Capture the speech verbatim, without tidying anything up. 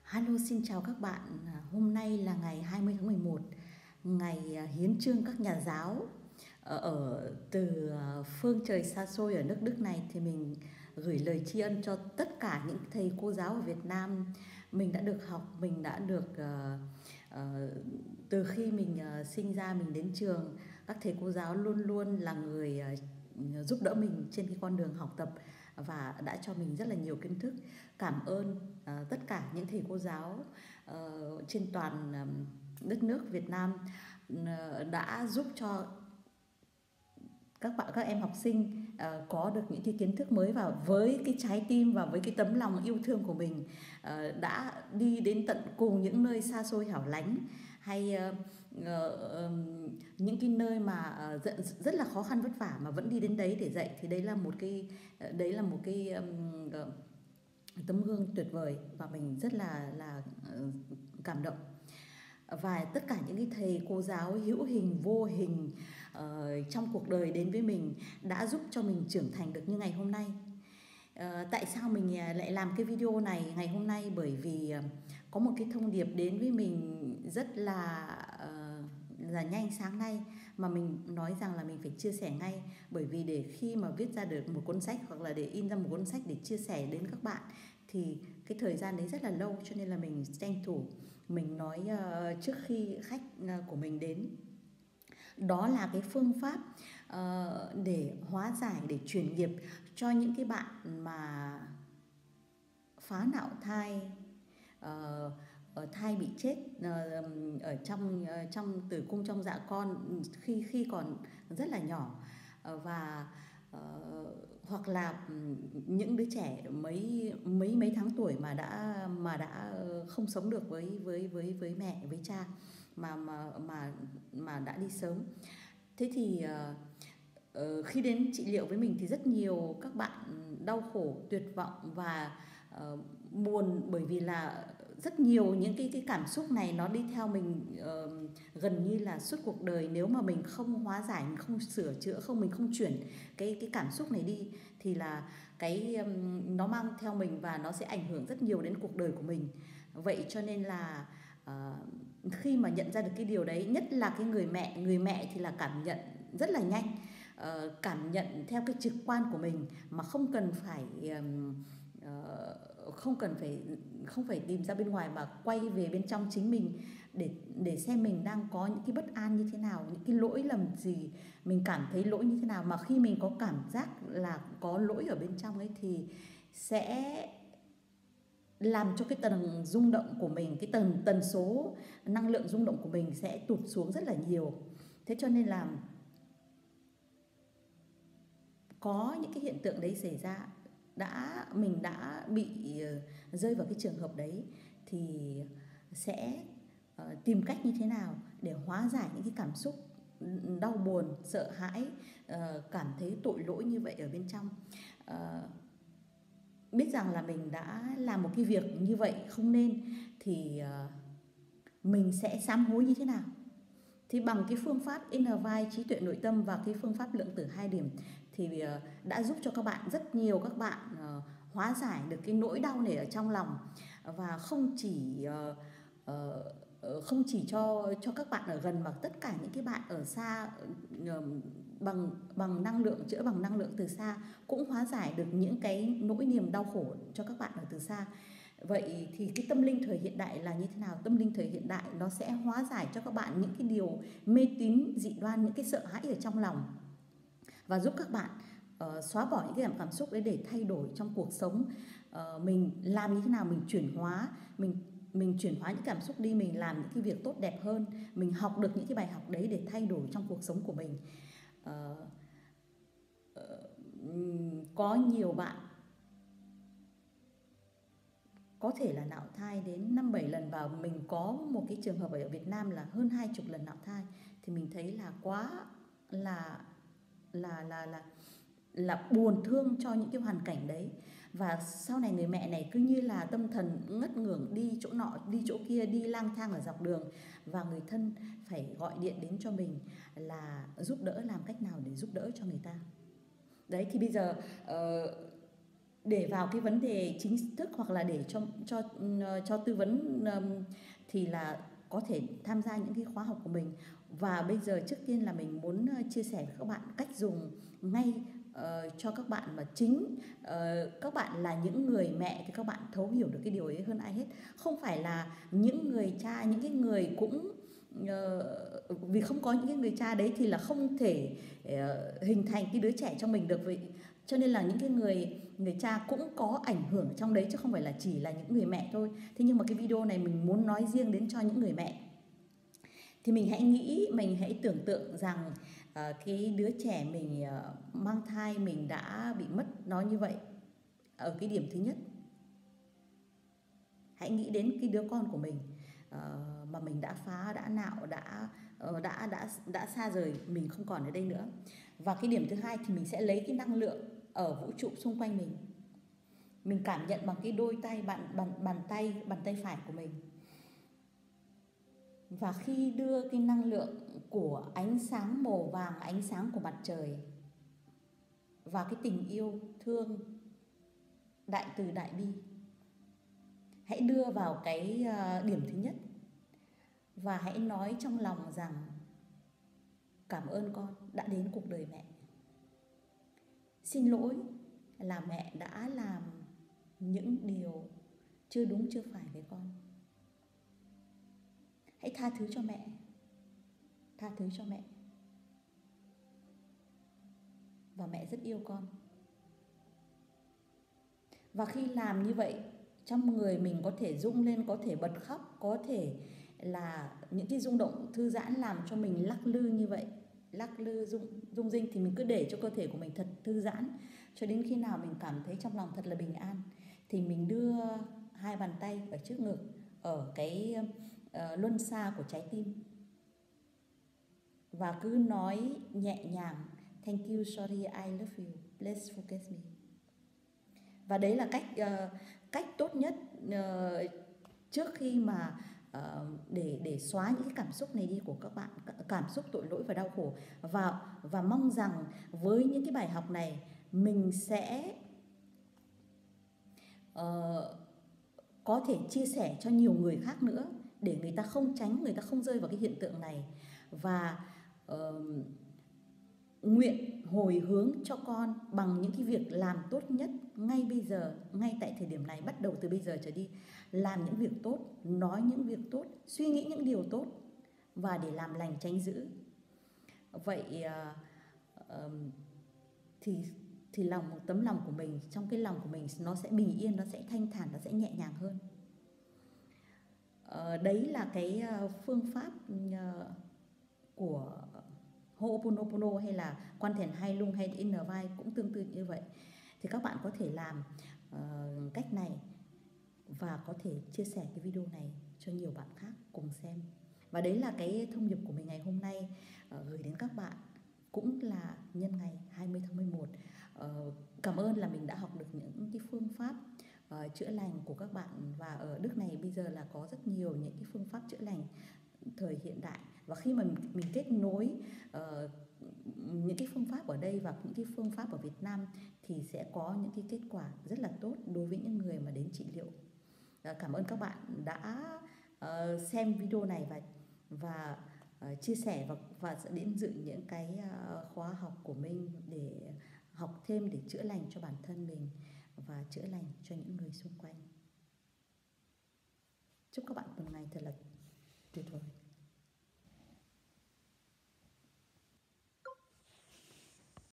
Hello, xin chào các bạn. À, Hôm nay là ngày hai mươi tháng mười một, ngày à, hiến chương các nhà giáo. Ở, ở từ à, phương trời xa xôi ở nước Đức này thì mình gửi lời tri ân cho tất cả những thầy cô giáo ở Việt Nam. Mình đã được học, mình đã được ờ, ờ, từ khi mình ờ, sinh ra mình đến trường, các thầy cô giáo luôn luôn là người ờ, giúp đỡ mình trên cái con đường học tập và đã cho mình rất là nhiều kiến thức. Cảm ơn ờ, tất cả những thầy cô giáo ờ, trên toàn ờ, đất nước Việt Nam ờ, đã giúp cho các bạn các em học sinh ờ, có được những cái kiến thức mới, và với cái trái tim và với cái tấm lòng yêu thương của mình ờ, đã đi đến tận cùng những nơi xa xôi hẻo lánh, hay ờ, ờ, ờm, những cái nơi mà ờ, rất, rất là khó khăn vất vả mà vẫn đi đến đấy để dạy. Thì đấy là một cái ờ, đấy là một cái ừm, ờ, tấm gương tuyệt vời và mình rất là là ờ, cảm động. Và tất cả những cái thầy cô giáo hữu hình vô hình ờ, trong cuộc đời đến với mình đã giúp cho mình trưởng thành được như ngày hôm nay. Ờ, tại sao mình à, lại làm cái video này ngày hôm nay? Bởi vì à, có một cái thông điệp đến với mình rất là ờ, là nhanh sáng nay, mà mình nói rằng là mình phải chia sẻ ngay. Bởi vì để khi mà viết ra được một cuốn sách hoặc là để in ra một cuốn sách để chia sẻ đến các bạn thì cái thời gian đấy rất là lâu, cho nên là mình tranh thủ mình nói ờ, trước khi khách ờ, của mình đến. Đó là cái phương pháp ờ, để hóa giải, để chuyển nghiệp cho những cái bạn mà phá nạo thai, ờ, ờ, thai bị chết ờ, ở trong ờ, trong tử cung, trong dạ con khi khi còn rất là nhỏ. Ờ, và ờ, hoặc là những đứa trẻ mấy mấy mấy tháng tuổi mà đã mà đã không sống được với với với với mẹ, với cha, mà mà mà mà đã đi sớm. Thế thì ờ, ờ, khi đến trị liệu với mình thì rất nhiều các bạn đau khổ, tuyệt vọng và ờ, buồn, bởi vì là rất nhiều những cái cái cảm xúc này nó đi theo mình ờ, gần như là suốt cuộc đời. Nếu mà mình không hóa giải, mình không sửa chữa, không mình không chuyển cái cái cảm xúc này đi thì là cái um, nó mang theo mình và nó sẽ ảnh hưởng rất nhiều đến cuộc đời của mình. Vậy cho nên là ờ, khi mà nhận ra được cái điều đấy, nhất là cái người mẹ người mẹ thì là cảm nhận rất là nhanh, ờ, cảm nhận theo cái trực quan của mình mà không cần phải ờm, ờ, không cần phải không phải tìm ra bên ngoài, mà quay về bên trong chính mình để để xem mình đang có những cái bất an như thế nào, những cái lỗi lầm gì, mình cảm thấy lỗi như thế nào. Mà khi mình có cảm giác là có lỗi ở bên trong ấy thì sẽ làm cho cái tầng rung động của mình, cái tần tần số năng lượng rung động của mình sẽ tụt xuống rất là nhiều. Thế cho nên là có những cái hiện tượng đấy xảy ra, đã mình đã bị ờ, rơi vào cái trường hợp đấy thì sẽ ờ, tìm cách như thế nào để hóa giải những cái cảm xúc đau buồn, sợ hãi, ờ, cảm thấy tội lỗi như vậy ở bên trong. Ờ, biết rằng là mình đã làm một cái việc như vậy không nên thì ờ, mình sẽ sám hối như thế nào. Thì bằng cái phương pháp Inner Vibe, trí tuệ nội tâm, và cái phương pháp lượng tử hai điểm thì ờ, đã giúp cho các bạn, rất nhiều các bạn ờ, hóa giải được cái nỗi đau này ở trong lòng. Và không chỉ ờ, ờ, ờ, không chỉ cho cho các bạn ở gần mà tất cả những cái bạn ở xa, ờ, bằng bằng năng lượng chữa, bằng năng lượng từ xa cũng hóa giải được những cái nỗi niềm đau khổ cho các bạn ở từ xa. Vậy thì cái tâm linh thời hiện đại là như thế nào? Tâm linh thời hiện đại nó sẽ hóa giải cho các bạn những cái điều mê tín dị đoan, những cái sợ hãi ở trong lòng, và giúp các bạn uh, xóa bỏ những cái cảm cảm xúc đấy để thay đổi trong cuộc sống. Uh, mình làm như thế nào? Mình chuyển hóa, mình mình chuyển hóa những cảm xúc đi, mình làm những cái việc tốt đẹp hơn, mình học được những cái bài học đấy để thay đổi trong cuộc sống của mình. Uh, uh, có nhiều bạn có thể là nạo thai đến năm bảy lần, và mình có một cái trường hợp ở Việt Nam là hơn hai chục lần nạo thai. Thì mình thấy là quá là là là là là buồn thương cho những cái hoàn cảnh đấy. Và sau này người mẹ này cứ như là tâm thần ngất ngưởng, đi chỗ nọ đi chỗ kia, đi lang thang ở dọc đường, và người thân phải gọi điện đến cho mình là giúp đỡ, làm cách nào để giúp đỡ cho người ta. Đấy thì bây giờ uh, để vào cái vấn đề chính thức hoặc là để cho cho cho tư vấn thì là có thể tham gia những cái khóa học của mình. Và bây giờ trước tiên là mình muốn chia sẻ với các bạn cách dùng ngay uh, cho các bạn mà chính uh, các bạn là những người mẹ thì các bạn thấu hiểu được cái điều ấy hơn ai hết. Không phải là những người cha, những cái người cũng uh, vì không có những cái người cha đấy thì là không thể uh, hình thành cái đứa trẻ trong mình được. Vậy cho nên là những cái người người cha cũng có ảnh hưởng trong đấy chứ không phải là chỉ là những người mẹ thôi. Thế nhưng mà cái video này mình muốn nói riêng đến cho những người mẹ. Thì mình hãy nghĩ, mình hãy tưởng tượng rằng uh, cái đứa trẻ mình uh, mang thai mình đã bị mất nó như vậy. Ở cái điểm thứ nhất, hãy nghĩ đến cái đứa con của mình uh, mà mình đã phá, đã nạo, đã uh, đã đã đã xa rời, mình không còn ở đây nữa. Và cái điểm thứ hai thì mình sẽ lấy cái năng lượng ở vũ trụ xung quanh mình. Mình cảm nhận bằng cái đôi tay, bàn, bàn, bàn tay, bàn tay phải của mình. Và khi đưa cái năng lượng của ánh sáng màu vàng, ánh sáng của mặt trời và cái tình yêu thương đại từ đại bi, hãy đưa vào cái điểm thứ nhất. Và hãy nói trong lòng rằng cảm ơn con đã đến cuộc đời mẹ. Xin lỗi là mẹ đã làm những điều chưa đúng chưa phải với con. Hãy tha thứ cho mẹ. Tha thứ cho mẹ. Và mẹ rất yêu con. Và khi làm như vậy, trong người mình có thể rung lên, có thể bật khóc, có thể là những cái rung động thư giãn làm cho mình lắc lư như vậy. Lắc lư, rung, rung rinh thì mình cứ để cho cơ thể của mình thật thư giãn. Cho đến khi nào mình cảm thấy trong lòng thật là bình an thì mình đưa hai bàn tay ở trước ngực, ở cái uh, luân xa của trái tim. Và cứ nói nhẹ nhàng: Thank you, sorry, I love you, please forgive me. Và đấy là cách uh, cách tốt nhất uh, trước khi mà uh, để để xóa những cái cảm xúc này đi của các bạn, cảm xúc tội lỗi và đau khổ. Và và mong rằng với những cái bài học này mình sẽ uh, có thể chia sẻ cho nhiều người khác nữa để người ta không tránh, người ta không rơi vào cái hiện tượng này. Và uh, nguyện hồi hướng cho con bằng những cái việc làm tốt nhất ngay bây giờ, ngay tại thời điểm này, bắt đầu từ bây giờ trở đi. Làm những việc tốt, nói những việc tốt, suy nghĩ những điều tốt và để làm lành tránh dữ. Vậy uh, uh, thì thì lòng, tấm lòng của mình, trong cái lòng của mình nó sẽ bình yên, nó sẽ thanh thản, nó sẽ nhẹ nhàng hơn. Uh, đấy là cái uh, phương pháp uh, của Ho'oponopono hay là quan thiền hai lung hay inner vibe cũng tương tự như vậy. Thì các bạn có thể làm uh, cách này và có thể chia sẻ cái video này cho nhiều bạn khác cùng xem. Và đấy là cái thông điệp của mình ngày hôm nay uh, gửi đến các bạn, cũng là nhân ngày hai mươi tháng mười một. Uh, cảm ơn là mình đã học được những cái phương pháp uh, chữa lành của các bạn. Và ở Đức này bây giờ là có rất nhiều những cái phương pháp chữa lành thời hiện đại. Và khi mà mình, mình kết nối uh, những cái phương pháp ở đây và những cái phương pháp ở Việt Nam thì sẽ có những cái kết quả rất là tốt đối với những người mà đến trị liệu. Uh, cảm ơn các bạn đã uh, xem video này và và uh, chia sẻ và và sẽ đến dự những cái uh, khóa học của mình để học thêm, để chữa lành cho bản thân mình và chữa lành cho những người xung quanh. Chúc các bạn một ngày thật là tuyệt vời.